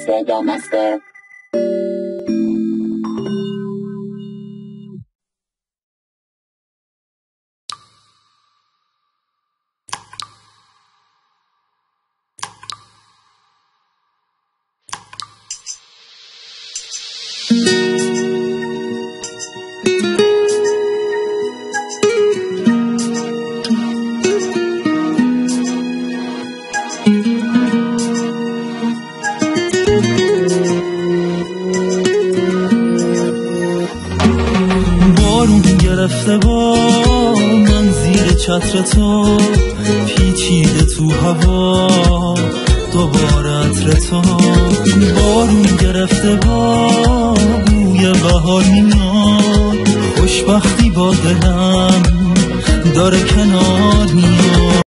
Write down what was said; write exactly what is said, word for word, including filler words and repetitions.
Master. بارون گرفته با من زیر چتر تو، پیچیده تو هوا دوباره عطر تو. بارون گرفته با بوی بهار میاد، خوشبختی با دلم داره کنار